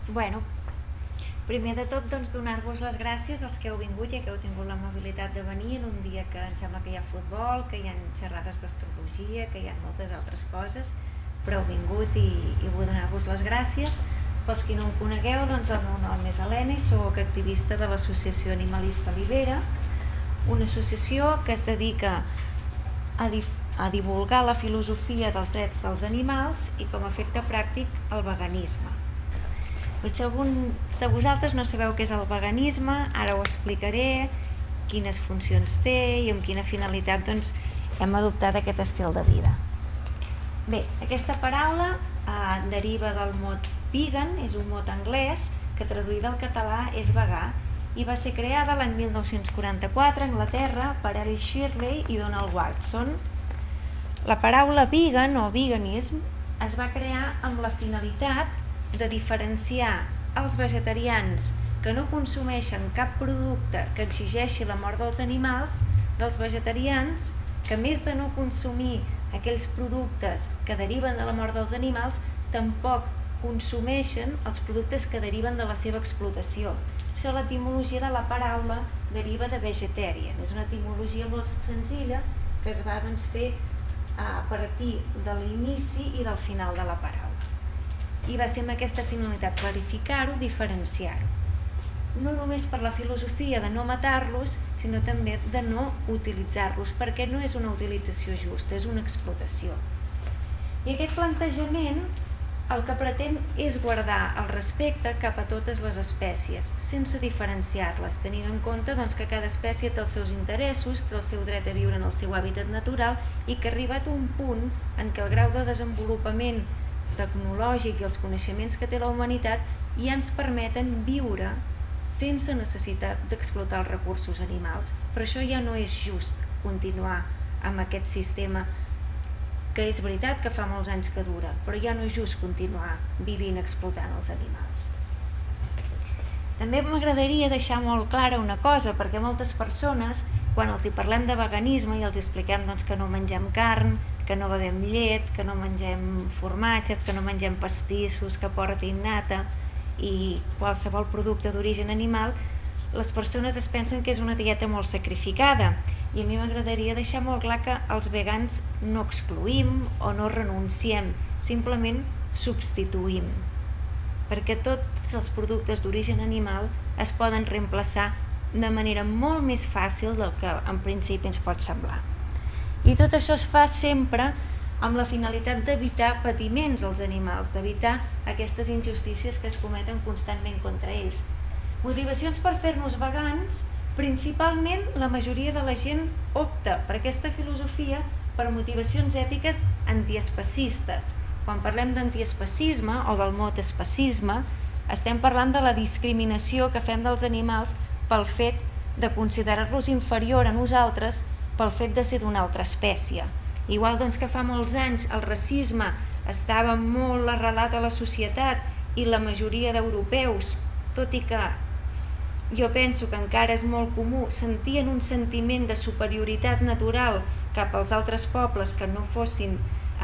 Bueno, primer de tot, doncs, donar-vos les gràcies als que heu vingut i que heu tingut l'amabilitat de venir en un dia que em sembla que hi ha futbol, que hi ha xerrades d'astrologia, que hi ha moltes altres coses, però heu vingut i vull donar-vos les gràcies. Pels qui no em conegueu, doncs el meu nom és Helena i soc activista de l'Associació Animalista Libera, una associació que es dedica a divulgar la filosofia dels drets dels animals i com a efecte pràctic el veganisme. Potser alguns de vosaltres no sabeu què és el veganisme, ara ho explicaré, quines funcions té i amb quina finalitat doncs, hem adoptat aquest estil de vida. Bé, aquesta paraula deriva del mot vegan, és un mot anglès que traduïda al català és vegà i va ser creada l'any 1944 a Anglaterra per Alice Shirley i Donald Watson. La paraula vegan o veganism es va crear amb la finalitat de diferenciar els vegetarians que no consumeixen cap producte que exigeixi la mort dels animals dels vegetarians que, a més de no consumir aquells productes que deriven de la mort dels animals, tampoc consumeixen els productes que deriven de la seva explotació. Això, l'etimologia de la paraula deriva de vegetarian. És una etimologia molt senzilla que es va fer a partir de l'inici i del final de la paraula. I va ser amb aquesta finalitat, clarificar-ho, diferenciar-ho. No només per la filosofia de no matar-los, sinó també de no utilitzar-los, perquè no és una utilització justa, és una explotació. I aquest plantejament el que pretén és guardar el respecte cap a totes les espècies, sense diferenciar-les, tenint en compte que cada espècie té els seus interessos, té el seu dret a viure en el seu hàbitat natural i que arribat a un punt en què el grau de desenvolupament tecnològic i els coneixements que té la humanitat ja ens permeten viure sense necessitat d'explotar els recursos animals. Per això ja no és just continuar amb aquest sistema, que és veritat que fa molts anys que dura, però ja no és just continuar vivint explotant els animals. També m'agradaria deixar molt clara una cosa, perquè moltes persones, quan els hi parlem de veganisme i els expliquem que no mengem carn, que no bevem llet, que no mengem formatges, que no mengem pastissos que portin nata i qualsevol producte d'origen animal, les persones es pensen que és una dieta molt sacrificada, i a mi m'agradaria deixar molt clar que els vegans no excloïm o no renunciem, simplement substituïm, perquè tots els productes d'origen animal es poden reemplaçar de manera molt més fàcil del que en principi ens pot semblar. I tot això es fa sempre amb la finalitat d'evitar patiments als animals, d'evitar aquestes injustícies que es cometen constantment contra ells. Motivacions per fer-nos vegans: principalment la majoria de la gent opta per aquesta filosofia per motivacions ètiques antiespecistes. Quan parlem d'antiespecisme o del mot especisme, estem parlant de la discriminació que fem dels animals pel fet de considerar-los inferior a nosaltres pel fet de ser d'una altra espècie. Igual que fa molts anys el racisme estava molt arrelat a la societat i la majoria d'europeus, tot i que jo penso que encara és molt comú, sentien un sentiment de superioritat natural cap als altres pobles que no fossin,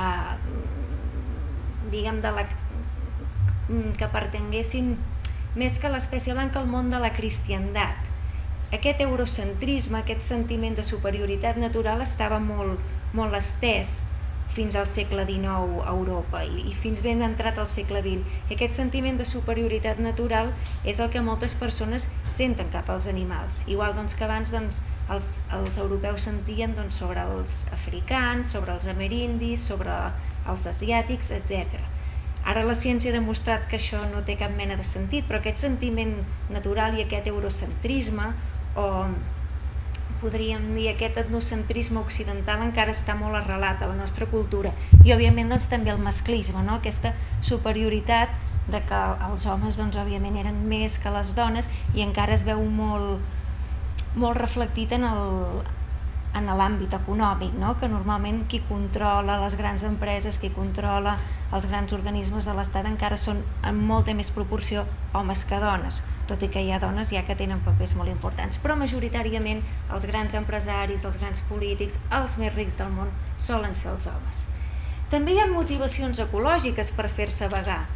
que pertanguessin més que l'espècie blanca al món de la cristiandat. Aquest eurocentrisme, aquest sentiment de superioritat natural estava molt estès fins al segle XIX a Europa i fins ben entrat al segle XX. Aquest sentiment de superioritat natural és el que moltes persones senten cap als animals, igual que abans els europeus sentien sobre els africans, sobre els amerindis, sobre els asiàtics, etc. Ara la ciència ha demostrat que això no té cap mena de sentit, però aquest sentiment natural i aquest eurocentrisme, o podríem dir aquest etnocentrisme occidental, encara està molt arrelat a la nostra cultura. I òbviament també el masclisme, aquesta superioritat de que els homes òbviament eren més que les dones, i encara es veu molt reflectit en l'àmbit econòmic, que normalment qui controla les grans empreses, qui controla els grans organismes de l'Estat encara són en molta més proporció homes que dones, tot i que hi ha dones ja que tenen papers molt importants, però majoritàriament els grans empresaris, els grans polítics, els més rics del món solen ser els homes. També hi ha motivacions ecològiques per fer-se vegà.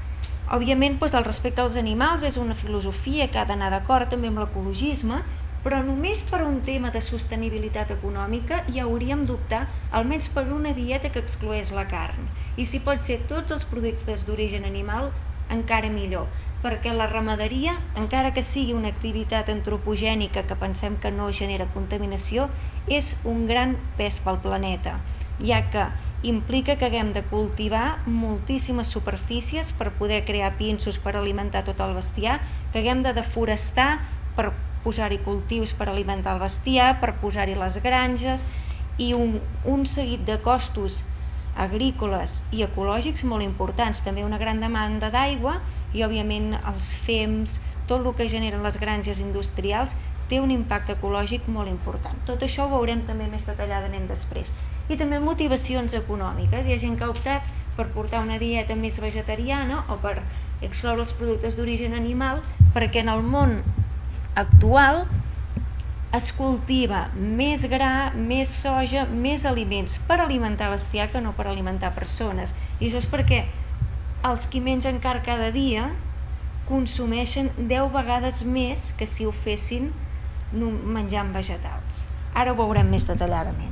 Òbviament, el respecte als animals és una filosofia que ha d'anar d'acord també amb l'ecologisme, però només per un tema de sostenibilitat econòmica hi hauríem d'optar almenys per una dieta que excloés la carn. I si pot ser tots els productes d'origen animal, encara millor, perquè la ramaderia, encara que sigui una activitat antropogènica que pensem que no genera contaminació, és un gran pes pel planeta, ja que implica que haguem de cultivar moltíssimes superfícies per poder crear pinsos per alimentar tot el bestiar, que haguem de deforestar per posar-hi cultius per alimentar el bestiar, per posar-hi les granges i un seguit de costos agrícoles i ecològics molt importants, també una gran demanda d'aigua i òbviament els fems, tot el que generen les granges industrials té un impacte ecològic molt important. Tot això ho veurem també més detalladament després. I també motivacions econòmiques. Hi ha gent que ha optat per portar una dieta més vegetariana o per excloure els productes d'origen animal perquè en el món actual es cultiva més gra, més soja, més aliments per alimentar bestiar que no per alimentar persones. I això és perquè els qui mengen carn cada dia consumeixen 10 vegades més que si ho fessin menjant vegetals. Ara ho veurem més detalladament.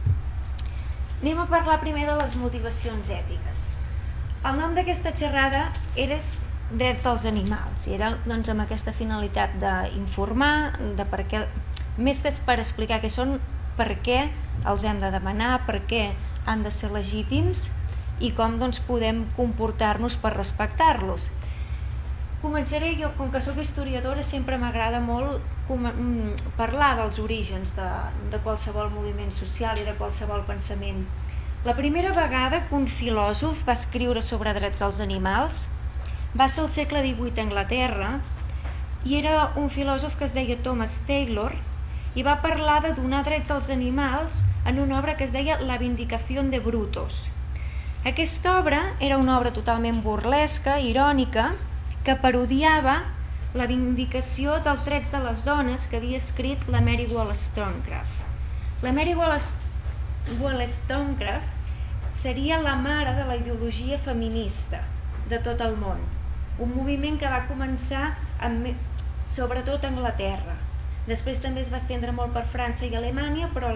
Anem a parlar primer de les motivacions ètiques. El nom d'aquesta xerrada era Drets dels animals, i era doncs, amb aquesta finalitat d'informar, de per què, més que per explicar què són, per què els hem de demanar, per què han de ser legítims i com doncs, podem comportar-nos per respectar-los. Començaré, jo com que soc historiadora sempre m'agrada molt parlar dels orígens de qualsevol moviment social i de qualsevol pensament. La primera vegada que un filòsof va escriure sobre drets dels animals va ser al segle XVIII a Anglaterra i era un filòsof que es deia Thomas Taylor i va parlar de donar drets als animals en una obra que es deia La Vindicación de Brutus. Aquesta obra era una obra totalment burlesca, irònica, que parodiava la vindicació dels drets de les dones que havia escrit la Mary Wollstonecraft. La Mary Wollstonecraft seria la mare de la ideologia feminista de tot el món, un moviment que va començar sobretot a Anglaterra. Després també es va estendre molt per França i Alemanya, però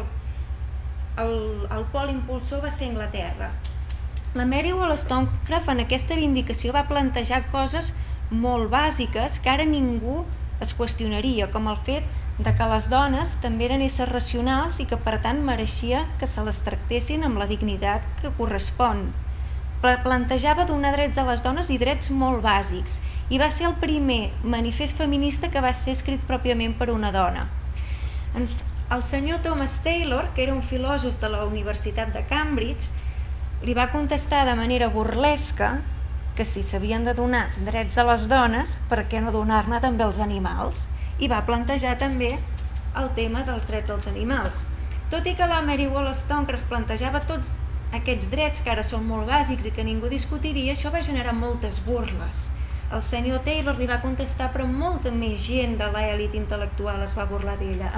el pol impulsor va ser Anglaterra. La Mary Wollstonecraft en aquesta vindicació va plantejar coses molt bàsiques que ara ningú es qüestionaria, com el fet de que les dones també eren éssers racionals i que per tant mereixia que se les tractessin amb la dignitat que correspon. Plantejava donar drets a les dones i drets molt bàsics i va ser el primer manifest feminista que va ser escrit pròpiament per una dona. El senyor Thomas Taylor, que era un filòsof de la Universitat de Cambridge, li va contestar de manera burlesca que si s'havien de donar drets a les dones, per què no donar-ne també als animals? I va plantejar també el tema dels drets als animals. Tot i que la Mary Wollstonecraft plantejava tots aquests drets que ara són molt bàsics i que ningú discutiria, això va generar moltes burles. El senyor Taylor li va contestar, però molta més gent de l'elit intel·lectual es va burlar d'ella,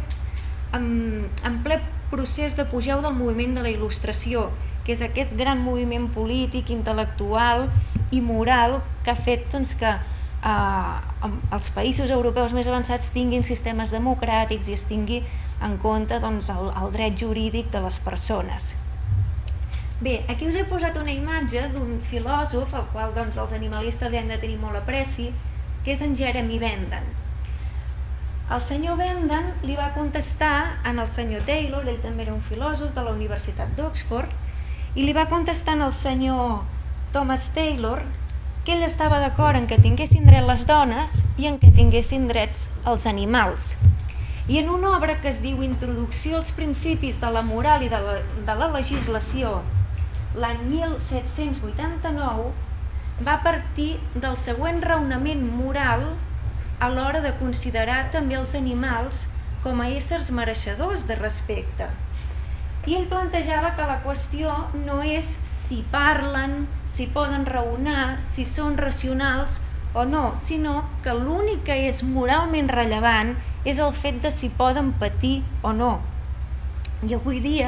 en ple procés d'apogeu del moviment de la Il·lustració, que és aquest gran moviment polític, intel·lectual i moral que ha fet que els països europeus més avançats tinguin sistemes democràtics i es tingui en compte el dret jurídic de les persones. Bé, aquí us he posat una imatge d'un filòsof al qual els animalistes li han de tenir molt apreci, que és en Jeremy Bentham. El senyor Bentham li va contestar al senyor Taylor, ell també era un filòsof de la Universitat d'Oxford, i li va contestar al senyor Thomas Taylor que ell estava d'acord en que tinguessin dret les dones i en que tinguessin drets els animals. I en una obra que es diu Introducció als principis de la moral i de la legislació, l'any 1789, va partir del següent raonament moral a l'hora de considerar també els animals com a éssers mereixedors de respecte. I ell plantejava que la qüestió no és si parlen, si poden raonar, si són racionals o no, sinó que l'únic que és moralment rellevant és el fet de si poden patir o no. I avui dia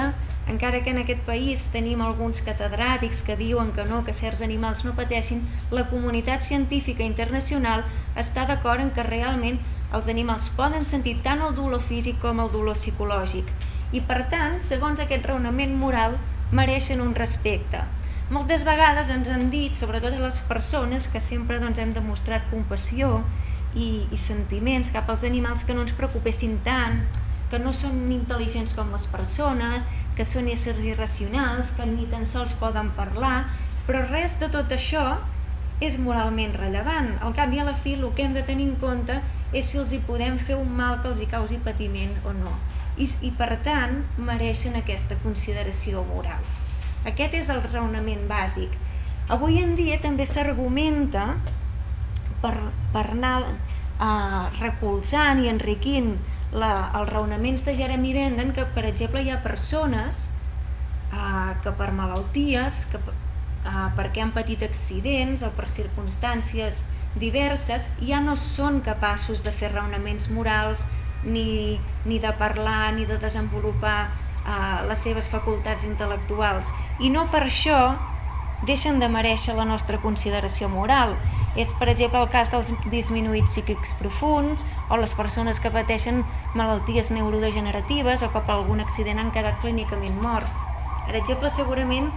encara que en aquest país tenim alguns catedràtics que diuen que no, que certs animals no pateixin, la comunitat científica internacional està d'acord en que realment els animals poden sentir tant el dolor físic com el dolor psicològic i per tant, segons aquest raonament moral, mereixen un respecte. Moltes vegades ens han dit, sobretot a les persones, que sempre hem demostrat compassió i sentiments cap als animals, que no ens preocupessin tant, que no són intel·ligents com les persones, que són éssers irracionals, que ni tan sols poden parlar, però res de tot això és moralment rellevant. Al cap i a la fi, el que hem de tenir en compte és si els hi podem fer un mal que els hi causi patiment o no. I per tant, mereixen aquesta consideració moral. Aquest és el raonament bàsic. Avui en dia també s'argumenta per anar recolzant i enriquint els raonaments de Jeremy Bentham, que per exemple hi ha persones que per malalties, perquè han patit accidents o per circumstàncies diverses, ja no són capaços de fer raonaments morals, ni de parlar, ni de desenvolupar les seves facultats intel·lectuals, i no per això deixen de merèixer la nostra consideració moral. És, per exemple, el cas dels disminuïts psíquics profunds o les persones que pateixen malalties neurodegeneratives o que per algun accident han quedat clínicament morts. Per exemple, segurament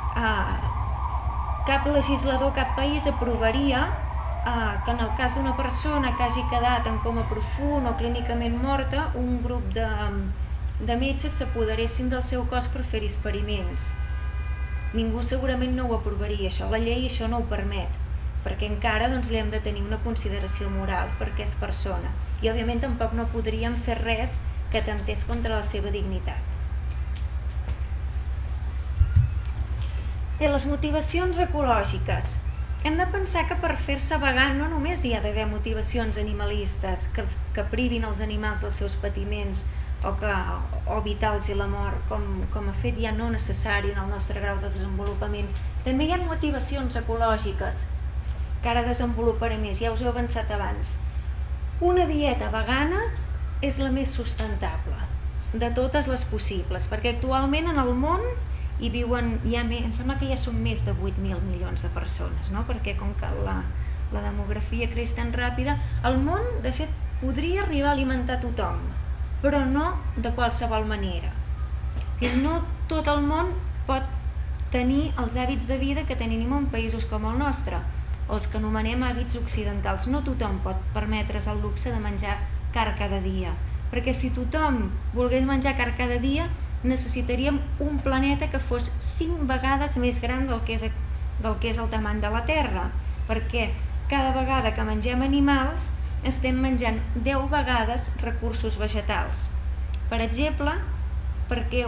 cap legislador, cap país aprovaria que en el cas d'una persona que hagi quedat en coma profund o clínicament morta, un grup de metges s'apoderessin del seu cos per fer experiments. Ningú segurament no ho aprovaria, això. La llei això no ho permet, perquè encara li hem de tenir una consideració moral perquè és persona. I òbviament tampoc no podríem fer res que atemptés contra la seva dignitat. I les motivacions ecològiques. Hem de pensar que per fer-se vegà no només hi ha d'haver motivacions animalistes que privin els animals dels seus patiments o evitar-los la mort com a fet ja no necessari en el nostre grau de desenvolupament. També hi ha motivacions ecològiques que ara desenvoluparé més, ja us ho he avançat abans. Una dieta vegana és la més sustentable de totes les possibles, perquè actualment en el món hi viuen, em sembla que ja són més de 8.000 milions de persones, no? Perquè com que la demografia creix tan ràpida, el món, de fet, podria arribar a alimentar tothom, però no de qualsevol manera. No tot el món pot tenir els hàbits de vida que tenim en països com el nostre, o els que anomenem hàbits occidentals. No tothom pot permetre's el luxe de menjar carn cada dia, perquè si tothom volgués menjar carn cada dia, necessitaríem un planeta que fos 5 vegades més gran del que és el tamany de la Terra, perquè cada vegada que mengem animals estem menjant 10 vegades recursos vegetals. Per exemple, perquè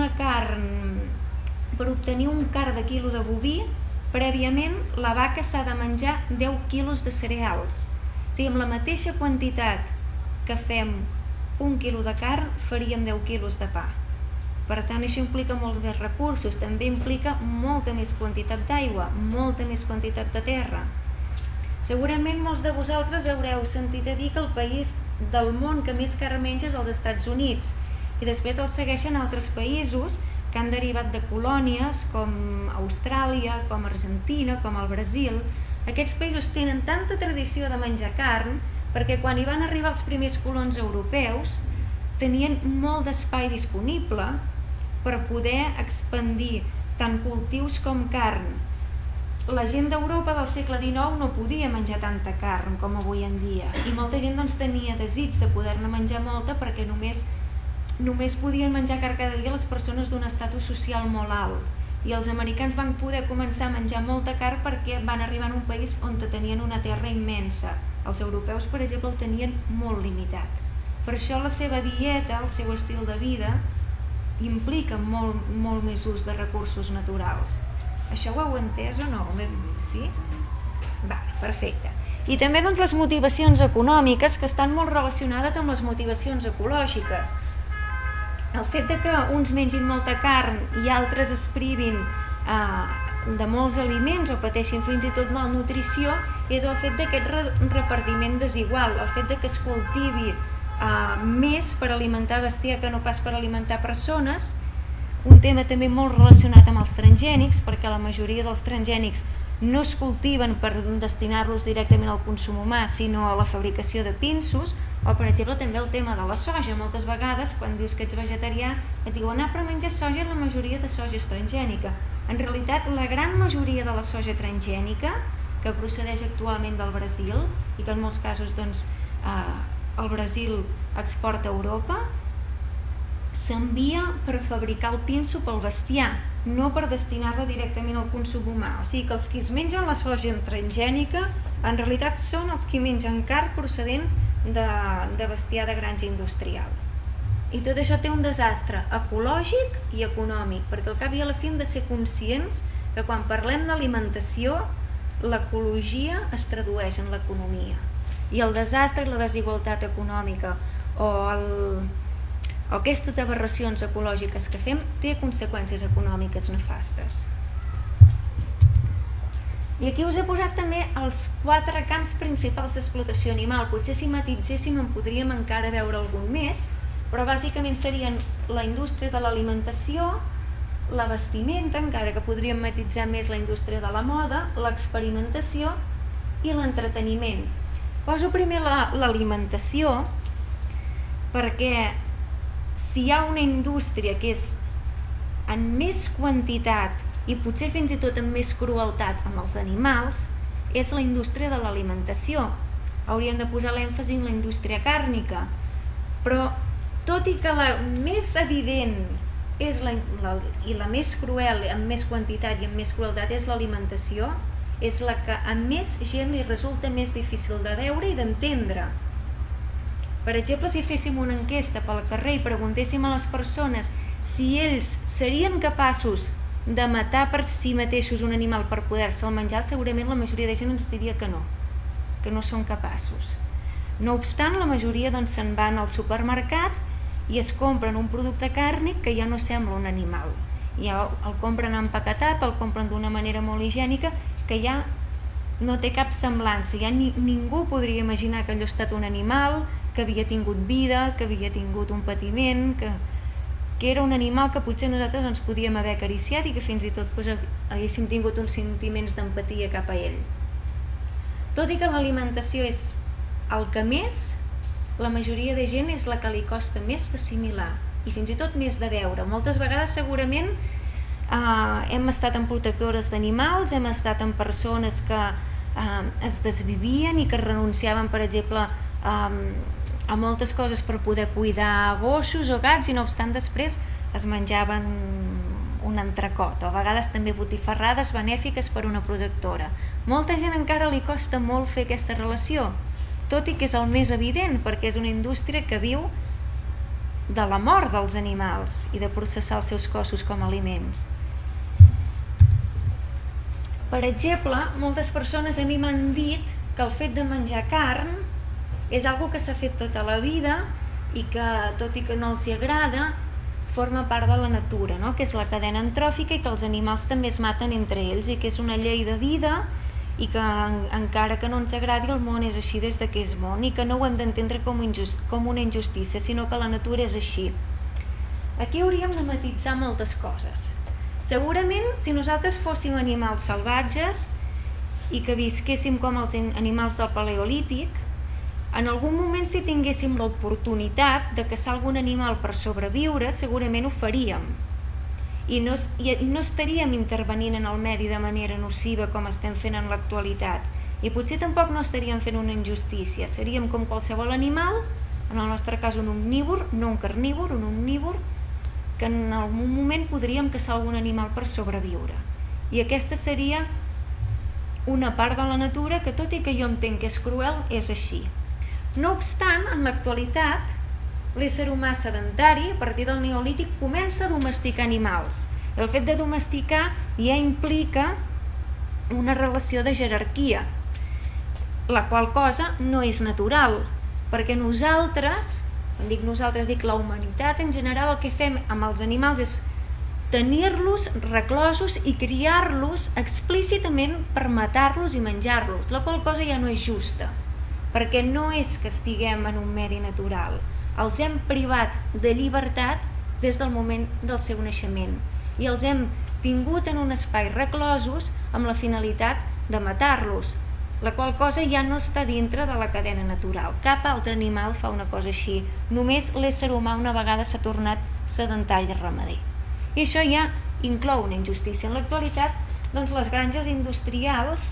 per obtenir un quart de quilo de boví, prèviament la vaca s'ha de menjar 10 quilos de cereals. O sigui, amb la mateixa quantitat que fem un quilo de carn, faríem 10 quilos de pa. Per tant, això implica molts més recursos, també implica molta més quantitat d'aigua, molta més quantitat de terra. Segurament molts de vosaltres haureu sentit a dir que el país del món que més carn menja és els Estats Units, i després els segueixen altres països que han derivat de colònies com Austràlia, com Argentina, com el Brasil. Aquests països tenen tanta tradició de menjar carn perquè quan hi van arribar els primers colons europeus tenien molt d'espai disponible per poder expandir tant cultius com carn. La gent d'Europa del segle XIX no podia menjar tanta carn com avui en dia i molta gent tenia desig de poder-ne menjar molta perquè només podien menjar carn cada dia les persones d'un estatus social molt alt i els americans van poder començar a menjar molta carn perquè van arribar en un país on tenien una terra immensa. Els europeus, per exemple, el tenien molt limitat. Per això la seva dieta, el seu estil de vida, implica molt més ús de recursos naturals. Això ho heu entès o no? Sí? Va, perfecte. I també les motivacions econòmiques que estan molt relacionades amb les motivacions ecològiques. El fet que uns mengin molta carn i altres es privin de molts aliments o pateixin fins i tot malnutrició és el fet d'aquest repartiment desigual, el fet que es cultivi més per alimentar bestiar que no pas per alimentar persones, un tema també molt relacionat amb els transgènics, perquè la majoria dels transgènics no es cultiven per destinar-los directament al consum humà, sinó a la fabricació de pinsos, o per exemple també el tema de la soja. Moltes vegades quan dius que ets vegetarià et diuen per menjar soja, la majoria de soja és transgènica. En realitat la gran majoria de la soja transgènica, que procedeix actualment del Brasil i que en molts casos el Brasil exporta a Europa, s'envia per fabricar el pinso pel bestiar, no per destinar-la directament al consum humà. O sigui que els que es mengen la soja transgènica en realitat són els que mengen carn procedent de bestiar de granja industrial. I tot això té un desastre ecològic i econòmic, perquè al cap i a la fi hem de ser conscients que quan parlem d'alimentació l'ecologia es tradueix en l'economia, i el desastre i la desigualtat econòmica o aquestes aberracions ecològiques que fem té conseqüències econòmiques nefastes. I aquí us he posat també els 4 camps principals d'explotació animal. Potser si matitzéssim en podríem encara veure algun més, però bàsicament serien la indústria de l'alimentació, la vestimenta, encara que podríem matitzar més la indústria de la moda, l'experimentació i l'entreteniment. Poso primer l'alimentació perquè si hi ha una indústria que és en més quantitat i potser fins i tot amb més crueltat amb els animals, és la indústria de l'alimentació. Hauríem de posar l'èmfasi en la indústria càrnica, però tot i que la més evident i la més cruel, amb més quantitat i amb més crueltat, és l'alimentació, és la que a més gent li resulta més difícil de veure i d'entendre. Per exemple, si féssim una enquesta pel carrer i preguntéssim a les persones si ells serien capaços de matar per si mateixos un animal per poder-se'l menjar, segurament la majoria de gent ens diria que no són capaços. No obstant, la majoria se'n van al supermercat i es compren un producte càrnic que ja no sembla un animal. Ja el compren empaquetat, el compren d'una manera molt higiènica, que ja no té cap semblança. Ja ningú podria imaginar que allò ha estat un animal, que havia tingut vida, que havia tingut un patiment, que era un animal que potser nosaltres ens podíem haver acariciat i que fins i tot haguéssim tingut uns sentiments d'empatia cap a ell. Tot i que l'alimentació és el que més, la majoria de gent és la que li costa més d'assimilar i fins i tot més de veure. Moltes vegades segurament hem estat en protectores d'animals, hem estat en persones que es desvivien i que renunciaven, per exemple, a moltes coses per poder cuidar gossos o gats i no obstant després es menjaven un entrecot, o a vegades també botifarrades benèfiques per una protectora. Molta gent encara li costa molt fer aquesta relació, tot i que és el més evident, perquè és una indústria que viu de la mort dels animals i de processar els seus cossos com a aliments. Per exemple, moltes persones a mi m'han dit que el fet de menjar carn és algo que s'ha fet tota la vida i que, tot i que no els agrada, forma part de la natura, que és la cadena antròfica i que els animals també es maten entre ells i que és una llei de vida i que encara que no ens agradi el món és així des que és món i que no ho hem d'entendre com una injustícia, sinó que la natura és així. Aquí hauríem de matitzar moltes coses. Segurament, si nosaltres fóssim animals salvatges i que visquéssim com els animals del Paleolític, en algun moment si tinguéssim l'oportunitat de caçar algun animal per sobreviure, segurament ho faríem. I no estaríem intervenint en el medi de manera nociva com estem fent en l'actualitat. I potser tampoc no estaríem fent una injustícia. Seríem com qualsevol animal, en el nostre cas un omnívor, no un carnívor, un omnívor, que en algun moment podríem caçar algun animal per sobreviure. I aquesta seria una part de la natura que, tot i que jo entenc que és cruel, és així. No obstant, en l'actualitat, l'ésser humà sedentari, a partir del Neolític, comença a domesticar animals. El fet de domesticar ja implica una relació de jerarquia, la qual cosa no és natural, perquè nosaltres, quan dic nosaltres, dic la humanitat en general, el que fem amb els animals és tenir-los reclosos i criar-los explícitament per matar-los i menjar-los, la qual cosa ja no és justa, perquè no és que estiguem en un medi natural, els hem privat de llibertat des del moment del seu naixement i els hem tingut en un espai reclosos amb la finalitat de matar-los, la qual cosa ja no està dintre de la cadena natural. Cap altre animal fa una cosa així, només l'ésser humà una vegada s'ha tornat sedentari i ramader. I això ja inclou una injustícia. En l'actualitat, doncs, les granges industrials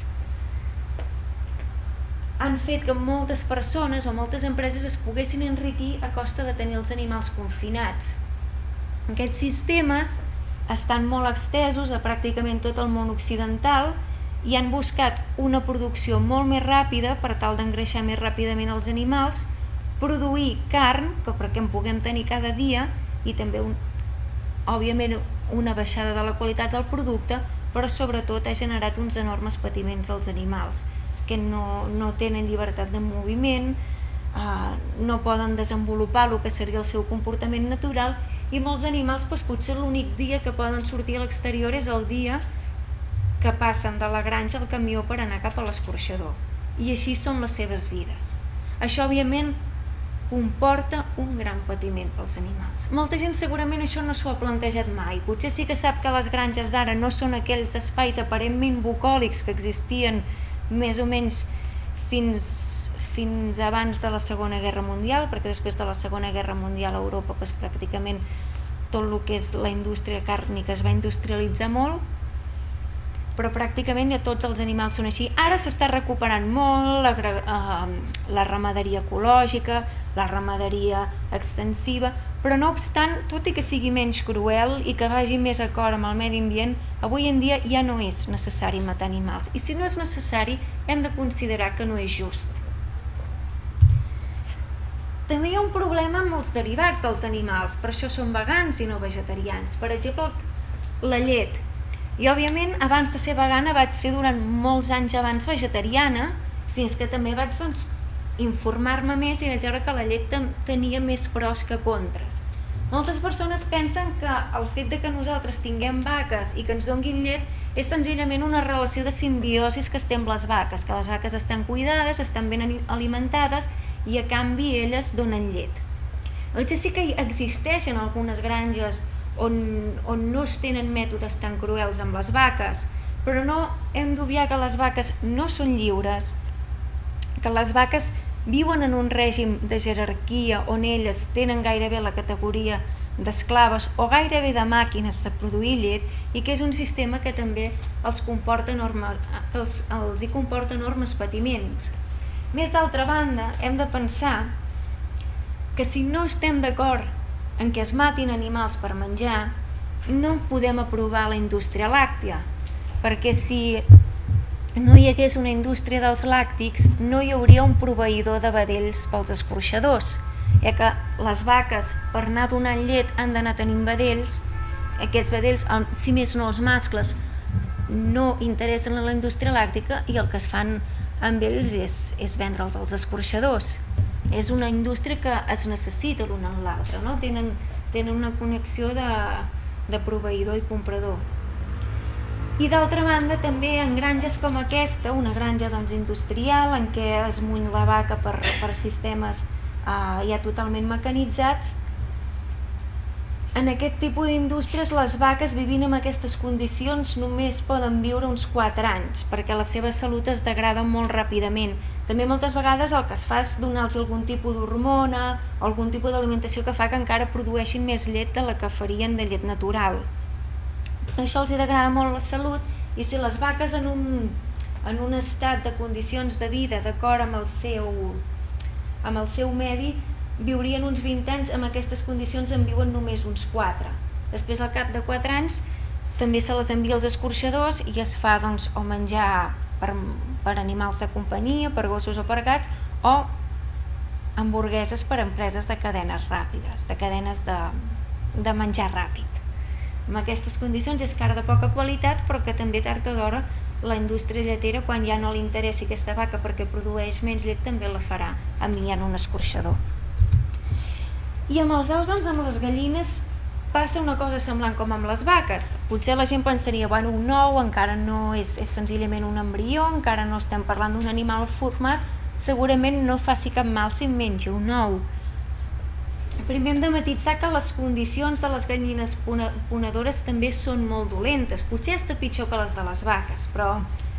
han fet que moltes persones o moltes empreses es poguessin enriquir a costa de tenir els animals confinats. Aquests sistemes estan molt estesos a pràcticament tot el món occidental i han buscat una producció molt més ràpida per tal d'engreixar més ràpidament els animals, produir carn, perquè en puguem tenir cada dia, i també, òbviament, una baixada de la qualitat del producte, però sobretot ha generat uns enormes patiments als animals, que no tenen llibertat de moviment, no poden desenvolupar el que seria el seu comportament natural, i molts animals potser l'únic dia que poden sortir a l'exterior és el dia que passen de la granja al camió per anar cap a l'escorxador, i així són les seves vides. Això, òbviament, comporta un gran patiment pels animals. Molta gent segurament això no s'ho ha plantejat mai. Potser sí que sap que les granges d'ara no són aquells espais aparentment bucòlics que existien més o menys fins abans de la Segona Guerra Mundial, perquè després de la Segona Guerra Mundial a Europa pràcticament tot el que és la indústria càrnica es va industrialitzar molt, però pràcticament ja tots els animals són així. Ara s'està recuperant molt la ramaderia ecològica, la ramaderia extensiva, però no obstant, tot i que sigui menys cruel i que vagi més d'acord amb el medi ambient, avui en dia ja no és necessari matar animals. I si no és necessari, hem de considerar que no és just. També hi ha un problema amb els derivats dels animals, per això són vegans i no vegetarians. Per exemple, la llet. I, òbviament, abans de ser vegana vaig ser durant molts anys abans vegetariana, fins que també vaig informar-me més i vaig veure que la llet tenia més pros que contres. Moltes persones pensen que el fet que nosaltres tinguem vaques i que ens donguin llet és senzillament una relació de simbiosi que es té amb les vaques, que les vaques estan cuidades, estan ben alimentades i a canvi elles donen llet. Potser sí que existeixen algunes granges on no es tenen mètodes tan cruels amb les vaques, però no hem d'obviar que les vaques no són lliures, que les vaques viuen en un règim de jerarquia on elles tenen gairebé la categoria d'esclaves o gairebé de màquines de produir llet, i que és un sistema que també els comporta enormes patiments. Més d'altra banda, hem de pensar que si no estem d'acord en què es matin animals per menjar, no podem aprovar la indústria làctia, perquè si no hi hagués una indústria dels làctics, no hi hauria un proveïdor de vedells pels escorxadors, ja que les vaques, per anar donant llet, han d'anar tenint vedells. Aquests vedells, si més no els mascles, no interessen a la indústria làctica i el que es fan amb ells és vendre'ls als escorxadors. És una indústria que es necessita l'una amb l'altra, no? Tenen una connexió de proveïdor i comprador. I d'altra banda, també en granges com aquesta, una granja industrial en què es muny la vaca per sistemes ja totalment mecanitzats, en aquest tipus d'indústries les vaques vivint en aquestes condicions només poden viure uns 4 anys, perquè la seva salut es degrada molt ràpidament. També moltes vegades el que es fa és donar-los algun tipus d'hormona o algun tipus d'alimentació que fa que encara produeixin més llet de la que farien de llet natural. Això els degrada molt la salut, i si les vaques en un estat de condicions de vida d'acord amb el seu medi viurien uns 20 anys, amb aquestes condicions en viuen només uns 4. Després, al cap de 4 anys, també se les envia als escorxadors i es fa o menjar per animals de companyia, per gossos o per gats, o hamburgueses per empreses de cadenes ràpides, de cadenes de menjar ràpid. En aquestes condicions és carn de poca qualitat, però que també tard o d'hora la indústria lletera, quan ja no li interessi aquesta vaca perquè produeix menys llet, també la farà enviant un escorxador. I amb els ous, amb les gallines, passa una cosa semblant com amb les vaques. Potser la gent pensaria, bueno, un ou encara no és senzillament un embrió, encara no estem parlant d'un animal format, segurament no faci cap mal si en menja un ou. Primer hem de matitzar que les condicions de les gallines ponedores també són molt dolentes, potser està pitjor que les de les vaques, però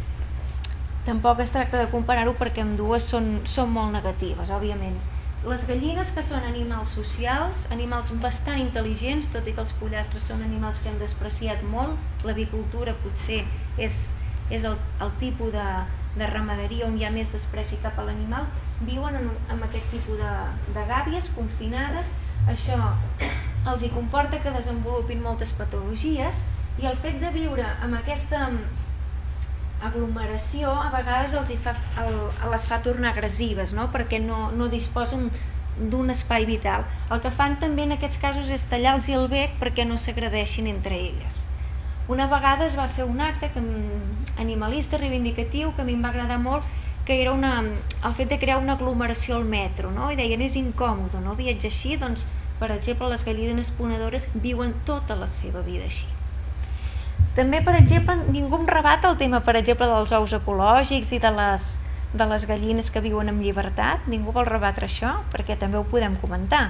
tampoc es tracta de comparar-ho perquè ambdues són molt negatives, òbviament. Les gallines, que són animals socials, animals bastant intel·ligents, tot i que els pollastres són animals que hem despreciat molt, l'avicultura potser és el tipus de ramaderia on hi ha més despreci cap a l'animal, viuen amb aquest tipus de gàbies confinades. Això els hi comporta que desenvolupin moltes patologies i el fet de viure amb aquesta aglomeració a vegades les fa tornar agressives, no? Perquè no disposen d'un espai vital. El que fan també en aquests casos és tallar-los el bec perquè no s'agredeixin entre elles. Una vegada es va fer un acte animalista reivindicatiu que a mi em va agradar molt, que era el fet de crear una aglomeració al metro, no? I deien és incòmode, no? Viatjar així, doncs, per exemple, les gallines ponedores viuen tota la seva vida així. També, per exemple, ningú em rebata el tema, per exemple, dels ous ecològics i de les gallines que viuen en llibertat. Ningú vol rebatre això, perquè també ho podem comentar.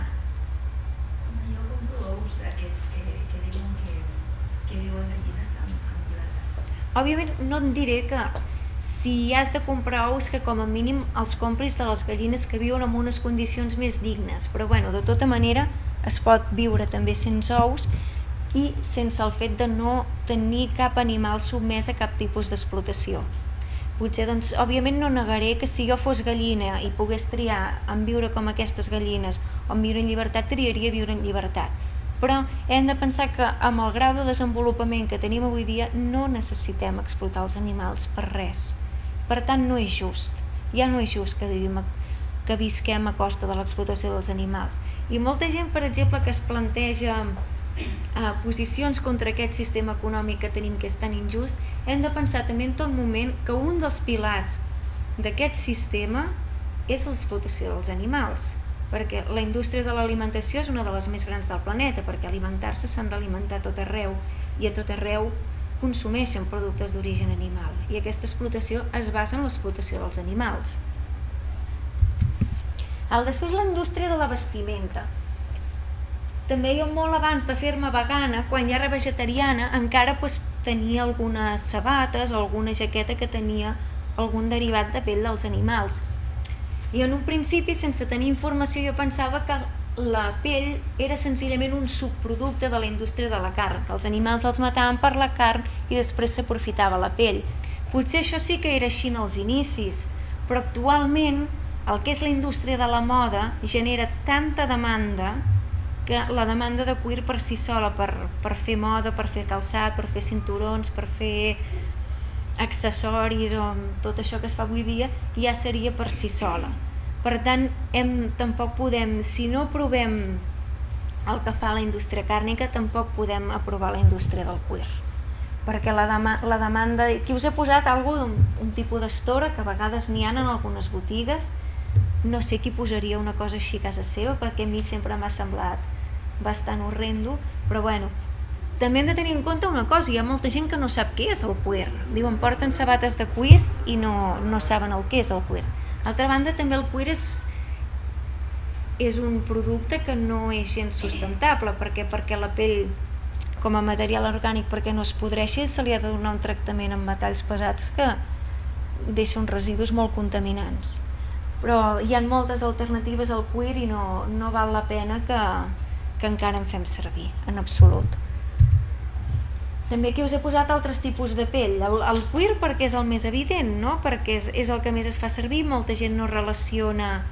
Jo compro ous d'aquests que diuen que viuen gallines en llibertat. Òbviament no et diré que si has de comprar ous que com a mínim els compris de les gallines que viuen en unes condicions més dignes, però bueno, de tota manera es pot viure també sense ous i sense el fet de no tenir cap animal sotmès a cap tipus d'explotació. Potser, doncs, òbviament no negaré que si jo fos gallina i pogués triar en viure com aquestes gallines o en viure en llibertat, triaria viure en llibertat. Però hem de pensar que amb el grau de desenvolupament que tenim avui dia no necessitem explotar els animals per res. Per tant, no és just. Ja no és just que visquem a costa de l'explotació dels animals. I molta gent, per exemple, que es planteja posicions contra aquest sistema econòmic que tenim, que és tan injust, hem de pensar també en tot moment que un dels pilars d'aquest sistema és l'explotació dels animals, perquè la indústria de l'alimentació és una de les més grans del planeta, perquè alimentar-se s'han d'alimentar a tot arreu i a tot arreu consumeixen productes d'origen animal i aquesta explotació es basa en l'explotació dels animals. Després la indústria de la vestimenta. També jo molt abans de fer-me vegana, quan ja era vegetariana, encara tenia algunes sabates o alguna jaqueta que tenia algun derivat de pell dels animals. I en un principi, sense tenir informació, jo pensava que la pell era senzillament un subproducte de la indústria de la carn, que els animals els mataven per la carn i després s'aprofitava la pell. Potser això sí que era així en els inicis, però actualment el que és la indústria de la moda genera tanta demanda que la demanda de cuir per si sola, per fer moda, per fer calçat, per fer cinturons, per fer accessoris o tot això que es fa avui dia, ja seria per si sola. Per tant, tampoc podem, si no aprovem el que fa la indústria càrnica, tampoc podem aprovar la indústria del cuir. Perquè la demanda... Aquí us he posat un tipus d'estora, que a vegades n'hi ha en algunes botigues. No sé qui posaria una cosa així a casa seva, perquè a mi sempre m'ha semblat bastant horrendo, però bueno, també hem de tenir en compte una cosa, hi ha molta gent que no sap què és el cuir. Diuen, porten sabates de cuir i no saben el que és el cuir. D'altra banda, també el cuir és un producte que no és gens sustentable, perquè la pell, com a material orgànic, perquè no es podreixi, se li ha de donar un tractament amb metalls pesats que deixa uns residus molt contaminants. Però hi ha moltes alternatives al cuir i no val la pena que encara en fem servir, en absolut. També aquí us he posat altres tipus de pell. El cuir perquè és el més evident, no? Perquè és el que més es fa servir, molta gent no relaciona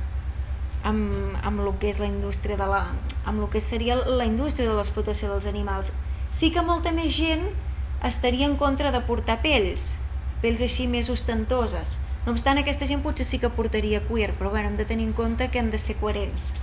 amb el que és la indústria amb el que seria la indústria de l'explotació dels animals. Sí que molta més gent estaria en contra de portar pells així més ostentoses. No obstant, aquesta gent potser sí que portaria cuir, però bueno, hem de tenir en compte que hem de ser coherents.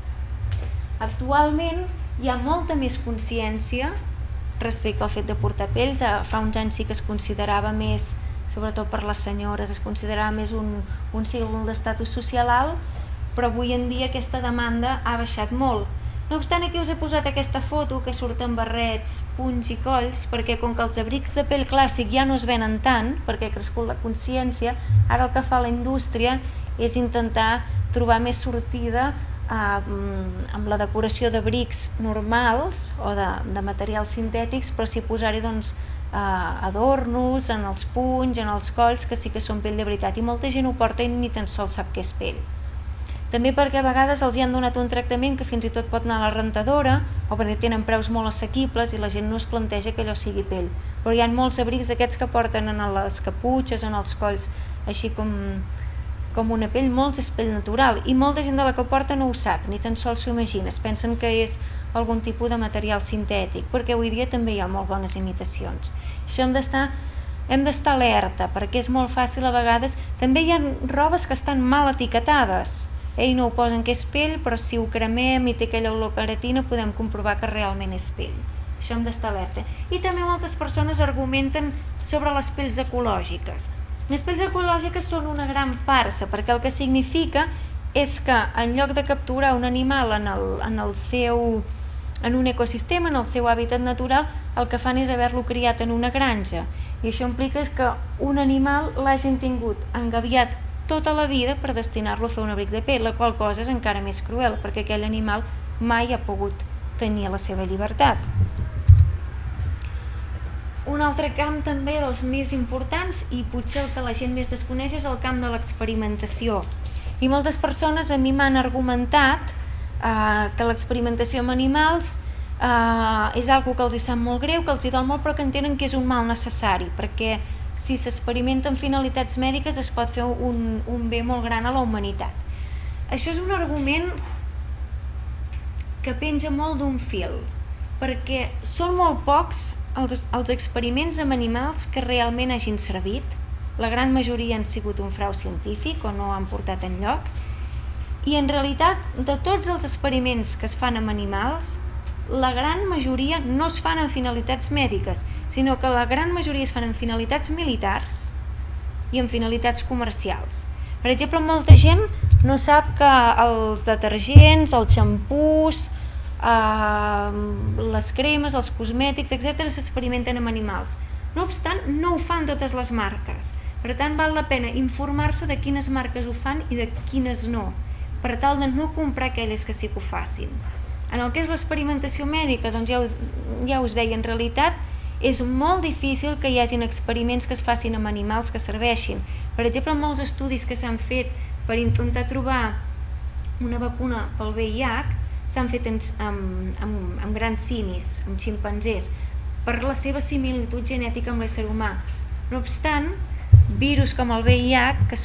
Actualment hi ha molta més consciència respecte al fet de portar pells. Fa uns anys sí que es considerava més, sobretot per les senyores, es considerava més un símbol d'estatus social alt, però avui en dia aquesta demanda ha baixat molt. No obstant, aquí us he posat aquesta foto que surten barrets, punys i colls, perquè com que els abrics de pell clàssic ja no es venen tant, perquè ha crescut la consciència, ara el que fa la indústria és intentar trobar més sortida amb la decoració de brics normals o de materials sintètics, però sí posar-hi adornos en els punys, en els colls, que sí que són pell de veritat, i molta gent ho porta i ni tan sols sap què és pell. També perquè a vegades els hi han donat un tractament que fins i tot pot anar a la rentadora, o perquè tenen preus molt assequibles i la gent no es planteja que allò sigui pell. Però hi ha molts abrics d'aquests que porten en les caputxes, en els colls, així com una pell, molts és pell natural, i molta gent de la que porta no ho sap, ni tan sols s'ho imagina, es pensen que és algun tipus de material sintètic, perquè avui dia també hi ha molt bones imitacions. Això hem d'estar alerta, perquè és molt fàcil a vegades. També hi ha robes que estan mal etiquetades, i no ho posen que és pell, però si ho cremem i té aquella olor queratina podem comprovar que realment és pell. Això hem d'estar alerta. I també moltes persones argumenten sobre les pells ecològiques. Les pells ecològiques són una gran farsa, perquè el que significa és que en lloc de capturar un animal en un ecosistema, en el seu hàbitat natural, el que fan és haver-lo criat en una granja. I això implica que un animal l'hagin tingut engabiat tota la vida per destinar-lo a fer un abric de pell, la qual cosa és encara més cruel, perquè aquell animal mai ha pogut tenir la seva llibertat. Un altre camp també dels més importants, i potser el que la gent més desconeix, és el camp de l'experimentació. I moltes persones a mi m'han argumentat que l'experimentació amb animals és algo que els sap molt greu, que els dol molt, però que entenen que és un mal necessari, perquè si s'experimenta amb finalitats mèdiques es pot fer un bé molt gran a la humanitat. Això és un argument que penja molt d'un fil, perquè són molt pocs els experiments amb animals que realment hagin servit. La gran majoria han sigut un frau científic o no han portat enlloc, i en realitat de tots els experiments que es fan amb animals, la gran majoria no es fan amb finalitats mèdiques, sinó que la gran majoria es fan amb finalitats militars i amb finalitats comercials. Per exemple, molta gent no sap que els detergents, els xampús, les cremes, els cosmètics, etc. s'experimenten amb animals. No obstant, no ho fan totes les marques. Per tant, val la pena informar-se de quines marques ho fan i de quines no, per tal de no comprar aquelles que sí que ho facin. En el que és l'experimentació mèdica, doncs ja us deia, en realitat és molt difícil que hi hagin experiments que es facin amb animals que serveixin. Per exemple, molts estudis que s'han fet per intentar trobar una vacuna pel VIH s'han fet amb grans simis, amb ximpanzés, per la seva similitud genètica amb l'ésser humà. No obstant, virus com el VIH, que és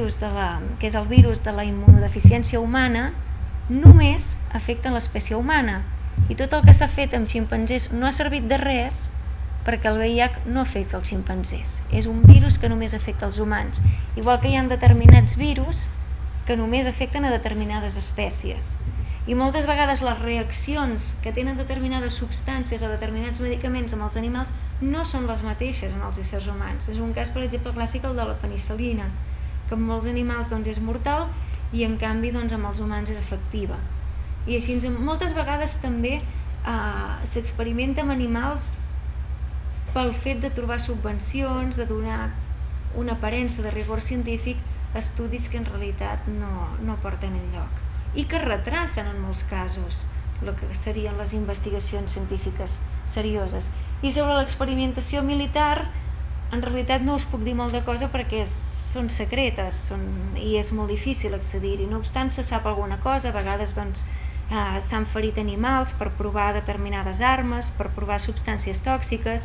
el virus de la immunodeficiència humana, només afecten l'espècie humana, i tot el que s'ha fet amb ximpanzés no ha servit de res, perquè el VIH no afecta els ximpanzés. És un virus que només afecta els humans, igual que hi ha determinats virus que només afecten a determinades espècies. I moltes vegades les reaccions que tenen determinades substàncies o determinats medicaments amb els animals no són les mateixes en els éssers humans. És un cas, per exemple, clàssic, el de la penicil·lina, que amb molts animals és mortal i en canvi amb els humans és efectiva. I així moltes vegades també s'experimenta amb animals pel fet de trobar subvencions, de donar una aparença de rigor científic a estudis que en realitat no porten enlloc i que retracen en molts casos el que serien les investigacions científiques serioses. I sobre l'experimentació militar, en realitat no us puc dir molt de cosa perquè són secretes i és molt difícil accedir-hi. No obstant, se sap alguna cosa. A vegades s'han ferit animals per provar determinades armes, per provar substàncies tòxiques.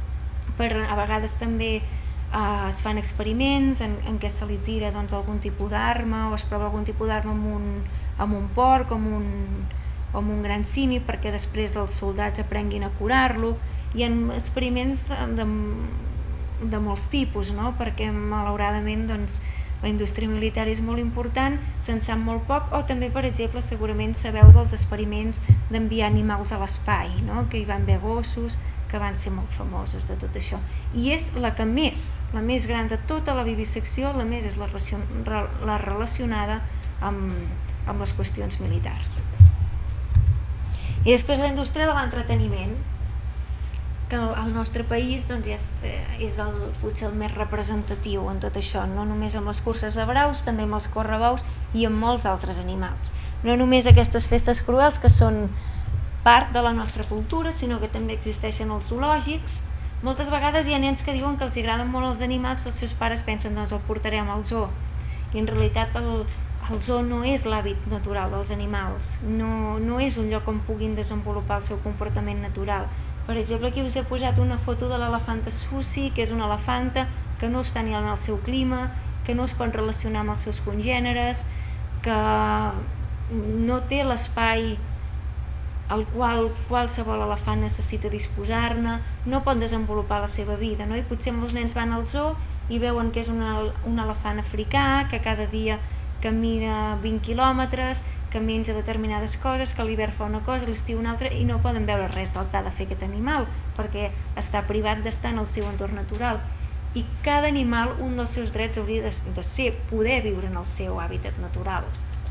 A vegades també es fan experiments en què se li tira algun tipus d'arma o es prova algun tipus d'arma amb un porc o amb un gran simi perquè després els soldats aprenguin a curar-lo. Hi ha experiments de molts tipus, perquè malauradament la indústria militar és molt important, se'n sap molt poc, o també, per exemple, segurament sabeu dels experiments d'enviar animals a l'espai, que hi van haver gossos, que van ser molt famosos de tot això. I és la més gran de tota la vivisecció, la més és la relacionada amb les qüestions militars. I després la indústria de l'entreteniment, que al nostre país és potser el més representatiu en tot això, no només amb les curses de braus, també amb els correbous i amb molts altres animals. no només aquestes festes cruels que són part de la nostra cultura, sinó que també existeixen els zoològics. Moltes vegades hi ha nens que diuen que els agraden molt els animals, els seus pares pensen doncs el portarem al zoo, i en realitat el zoo no és l'hàbit natural dels animals, no és un lloc on puguin desenvolupar el seu comportament natural. Per exemple, aquí us he posat una foto de l'elefanta Susi, que és una elefanta que no està ni en el seu clima, que no es pot relacionar amb els seus congèneres, que no té l'espai al qual qualsevol elefant necessita disposar-ne, no pot desenvolupar la seva vida, no? I potser molts nens van al zoo i veuen que és un elefant africà, que cada dia camina 20 quilòmetres, que menja determinades coses, que a l'hivern fa una cosa, a l'estiu una altra, i no poden veure res del que ha de fer aquest animal, perquè està privat d'estar en el seu entorn natural. I cada animal, un dels seus drets hauria de ser poder viure en el seu hàbitat natural.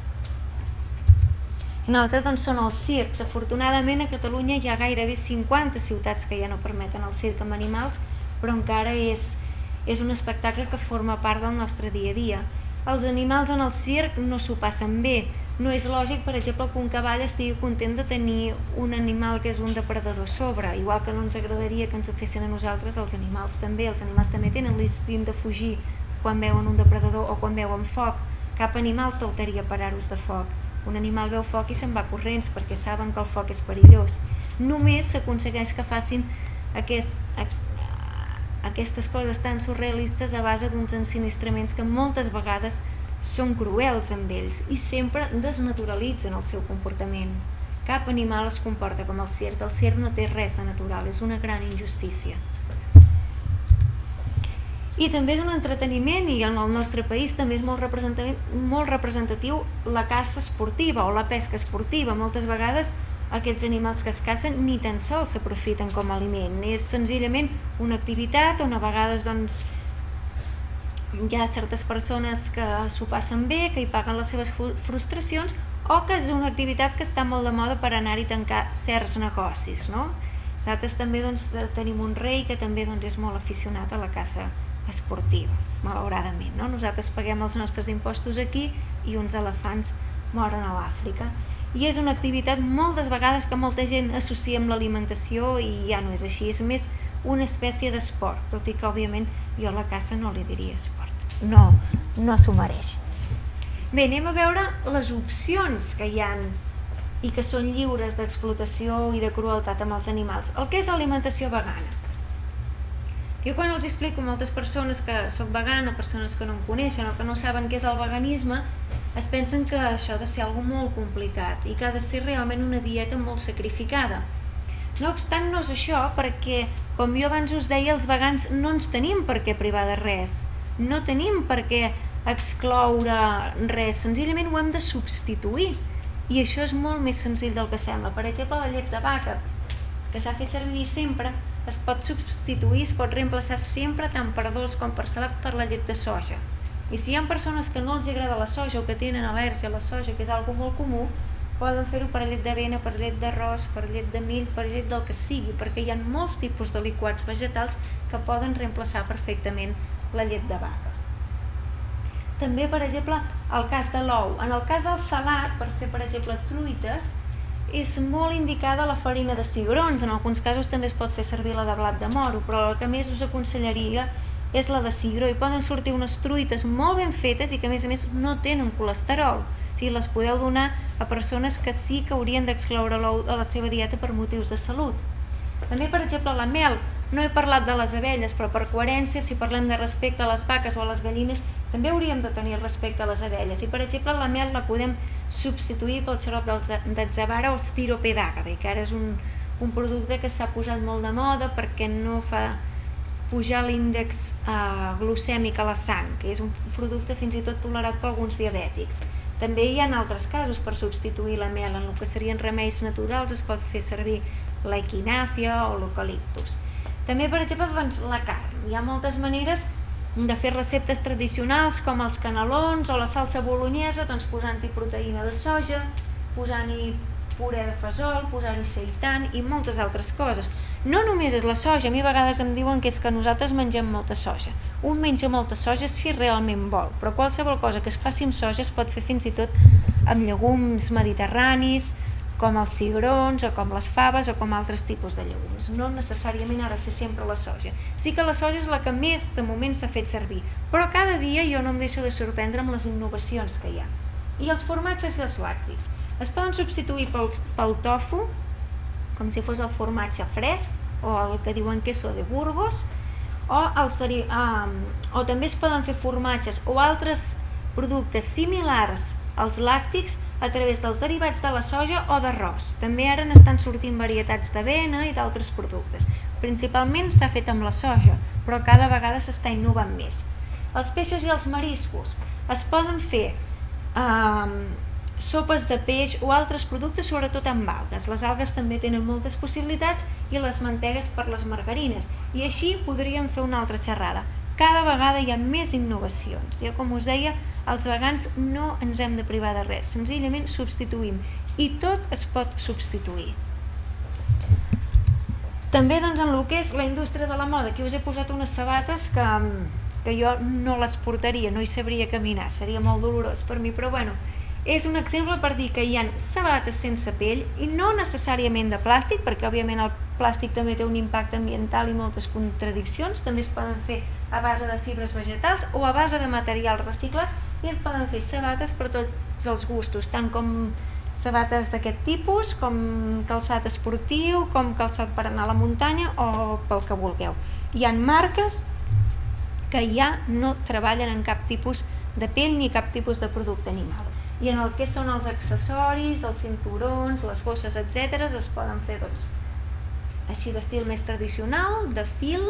Un altre doncs, són els circs. Afortunadament a Catalunya hi ha gairebé 50 ciutats que ja no permeten el circ amb animals, però encara és un espectacle que forma part del nostre dia a dia. Els animals en el circ no s'ho passen bé. No és lògic, per exemple, que un cavall estigui content de tenir un animal que és un depredador a sobre, igual que no ens agradaria que ens ho fessin a nosaltres. Els animals també tenen l'instint de fugir quan veuen un depredador o quan veuen foc. Cap animal saltaria per aros de foc. Un animal veu foc i se'n va corrents perquè saben que el foc és perillós. Només s'aconsegueix que facin aquestes coses tan surrealistes a base d'uns ensinistraments que moltes vegades són cruels amb ells i sempre desnaturalitzen el seu comportament. Cap animal es comporta com el circ no té res de natural, és una gran injustícia. I també és un entreteniment, i en el nostre país també és molt representatiu la caça esportiva o la pesca esportiva. Moltes vegades aquests animals que es cacen ni tan sols s'aprofiten com a aliment, és senzillament una activitat on a vegades doncs, hi ha certes persones que s'ho passen bé, que hi paguen les seves frustracions, o que és una activitat que està molt de moda per anar-hi a tancar certs negocis, no? Nosaltres també doncs, tenim un rei que també doncs, és molt aficionat a la caça esportiva, malauradament, no? Nosaltres paguem els nostres impostos aquí i uns elefants moren a l'Àfrica. I és una activitat moltes vegades que molta gent associa amb l'alimentació i ja no és així, és més una espècie d'esport, tot i que òbviament jo a la caça no li diria esport, no s'ho mereix. Bé, anem a veure les opcions que hi ha i que són lliures d'explotació i de crueltat amb els animals. El que és l'alimentació vegana. Jo quan els explico a moltes persones que soc vegana, persones que no em coneixen o que no saben què és el veganisme, es pensen que això ha de ser algo molt complicat i que ha de ser realment una dieta molt sacrificada. No obstant, no és això, perquè, com jo abans us deia, els vegans no ens tenim per què privar de res, no tenim per què excloure res, senzillament ho hem de substituir, i això és molt més senzill del que sembla. Per exemple, la llet de vaca, que s'ha fet servir sempre, es pot substituir, es pot reemplaçar sempre, tant per dolç com per salat, per la llet de soja. I si hi ha persones que no els agrada la soja o que tenen al·lèrgia a la soja, que és algo molt comú, poden fer-ho per llet d'avena, per llet d'arròs, per llet de mill, per llet del que sigui, perquè hi ha molts tipus de liquats vegetals que poden reemplaçar perfectament la llet de vaca. També, per exemple, el cas de l'ou. En el cas del salat, per fer, per exemple, truites, és molt indicada la farina de cigrons. En alguns casos també es pot fer servir la de blat de moro, però el que més us aconsellaria és la de cigró, i poden sortir unes truites molt ben fetes i que a més no tenen colesterol. O sigui, les podeu donar a persones que sí que haurien d'excloure l'ou de la seva dieta per motius de salut. També, per exemple, la mel. No he parlat de les abelles, però per coherència, si parlem de respecte a les vaques o a les gallines, també hauríem de tenir respecte a les abelles. I, per exemple, la mel la podem substituir pel xarop d'atzavara o estirpe d'àgave, que ara és un producte que s'ha posat molt de moda perquè no fa pujar l'índex glucèmic a la sang, que és un producte fins i tot tolerat per alguns diabètics. També hi ha altres casos per substituir la mel. En el que serien remeis naturals es pot fer servir la equinàcia o l'eucaliptus. També, per exemple, la carn. Hi ha moltes maneres de fer receptes tradicionals com els canelons o la salsa bolognesa, doncs posant-hi proteïna de soja, posant-hi puré de fesol, posant-hi seitan i moltes altres coses. No només és la soja, a mi a vegades em diuen que és que nosaltres mengem molta soja. Un menja molta soja si realment vol, però qualsevol cosa que es faci amb soja es pot fer fins i tot amb llegums mediterranis, com els cigrons, o com les faves, o com altres tipus de llegums. No necessàriament ha de ser sempre la soja. Sí que la soja és la que més de moment s'ha fet servir, però cada dia jo no em deixo de sorprendre amb les innovacions que hi ha. I els formatges i els làctics es poden substituir pel tofu, com si fos el formatge fresc, o el que diuen queso de Burgos, o també es poden fer formatges o altres productes similars als làctics a través dels derivats de la soja o d'arròs. També ara n'estan sortint varietats d'avena i d'altres productes. Principalment s'ha fet amb la soja, però cada vegada s'està innovant més. Els peixos i els mariscos es poden fer sopes de peix o altres productes, sobretot amb algues. Les algues també tenen moltes possibilitats i les mantegues per les margarines. I així podríem fer una altra xerrada. Cada vegada hi ha més innovacions. Jo, com us deia, els vegans no ens hem de privar de res, senzillament substituïm. I tot es pot substituir. També en el que és la indústria de la moda, aquí us he posat unes sabates que jo no les portaria, no hi sabria caminar, seria molt dolorós per mi, però bueno, és un exemple per dir que hi ha sabates sense pell i no necessàriament de plàstic, perquè òbviament el plàstic també té un impacte ambiental i moltes contradiccions. També es poden fer a base de fibres vegetals o a base de materials reciclats i es poden fer sabates per tots els gustos, tant com sabates d'aquest tipus, com calçat esportiu, com calçat per anar a la muntanya o pel que vulgueu. Hi ha marques que ja no treballen en cap tipus de pell ni cap tipus de producte animal. I en el que són els accessoris, els cinturons, les bosses, etc., es poden fer així d'estil més tradicional, de fil,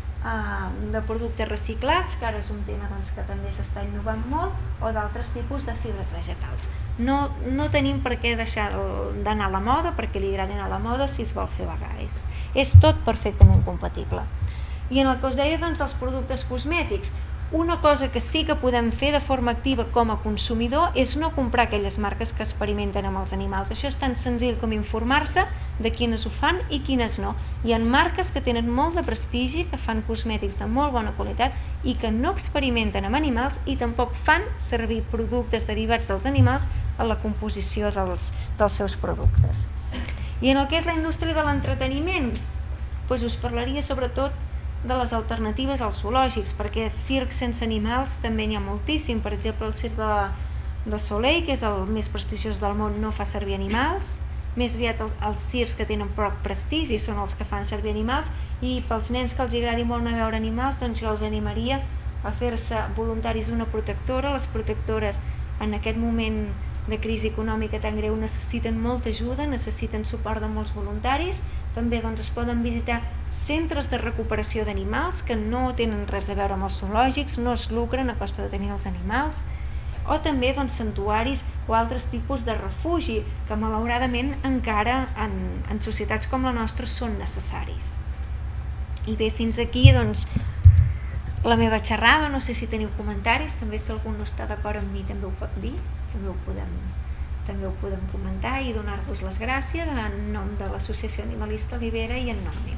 de productes reciclats, que ara és un tema que també s'està innovant molt, o d'altres tipus de fibres vegetals. No tenim per què deixar d'anar a la moda, perquè li agradi anar a la moda si es vol fer vegà. És tot perfectament compatible. I en el que us deia dels productes cosmètics, una cosa que sí que podem fer de forma activa com a consumidor és no comprar aquelles marques que experimenten amb els animals. Això és tan senzill com informar-se de quines ho fan i quines no. Hi ha marques que tenen molt de prestigi, que fan cosmètics de molt bona qualitat i que no experimenten amb animals i tampoc fan servir productes derivats dels animals a la composició dels seus productes. I en el que és la indústria de l'entreteniment, us parlaria sobretot de les alternatives als zoològics, perquè circs sense animals també n'hi ha moltíssim. Per exemple, el circ de Soleil, que és el més prestigiós del món, no fa servir animals. Més aviat els circs que tenen poc prestigi són els que fan servir animals, i pels nens que els agradi molt anar a veure animals, doncs jo els animaria a fer-se voluntaris d'una protectora. Les protectores en aquest moment de crisi econòmica tan greu necessiten molta ajuda, necessiten suport de molts voluntaris. També es poden visitar centres de recuperació d'animals que no tenen res a veure amb els zoològics, no es lucren a costa de tenir els animals, o també santuaris o altres tipus de refugi que malauradament encara en societats com la nostra són necessaris. I bé, fins aquí la meva xerrada. No sé si teniu comentaris, també si algú no està d'acord amb mi també ho pot dir, també ho podem comentar, i donar-vos les gràcies en nom de l'Associació Animalista Olivera i en nom meu.